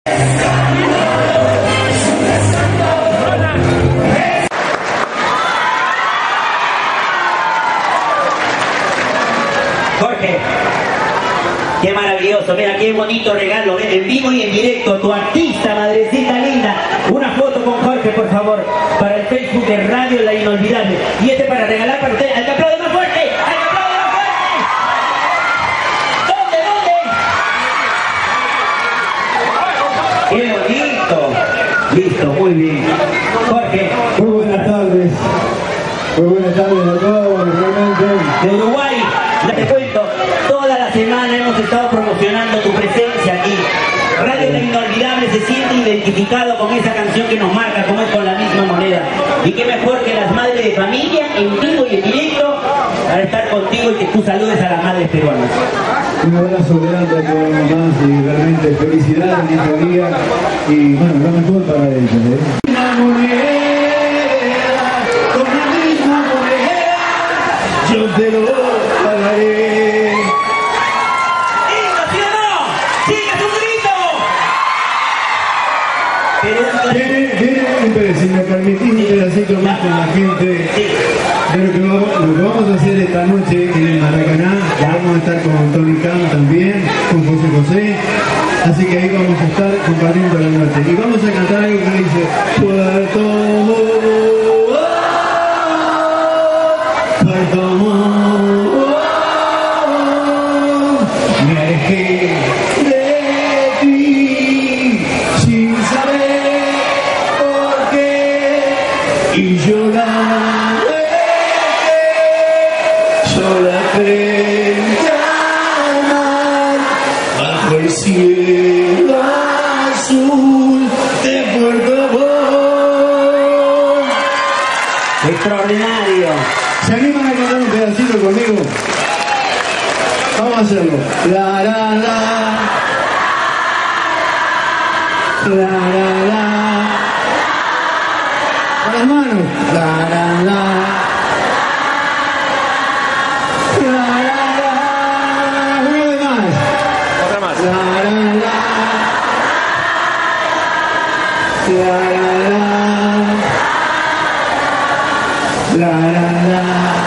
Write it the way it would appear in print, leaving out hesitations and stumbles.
Jorge, qué maravilloso, mira qué bonito regalo, ven, en vivo y en directo, tu artista, madrecita linda. Una foto con Jorge, por favor, para el Facebook de Radio La Inolvidable. Y este para regalar para usted. ¡Al que aplaude más fuerte! ¡Al que aplaude más fuerte! ¿Dónde? ¡Qué bonito! Listo, muy bien. Jorge. Muy buenas tardes. Muy buenas tardes a todos, realmente. De Uruguay, ya te cuento, toda la semana hemos estado promocionando tu presencia aquí. Radio La Inolvidable se siente identificado con esa canción que nos marca, como es Con la Misma Moneda. Y qué mejor que las madres de familia, en vivo y en directo, para estar contigo y que tú saludes a las madres peruanas. Un abrazo grande a todas las mamás y realmente felicidades en este día y bueno, lo mejor para ellas. Una moneda, con la misma moneda, yo te lo pagaré. Si me permitís un pedacito más con la gente de lo que vamos a hacer esta noche en el Maracaná. Vamos a estar con Tony Khan también, con José José, así que ahí vamos a estar compartiendo la noche y vamos a cantar algo que dice Puerto me alejé de ti sin saber y yo la frente al mar, bajo el cielo azul de Puerto Montt. Extraordinario. ¿Se animan a cantar un pedacito conmigo? Vamos a hacerlo. La la la, la la la. Con las manos. La la la. La la la. Uno de más. Otra más. La la la. La la la. La la la.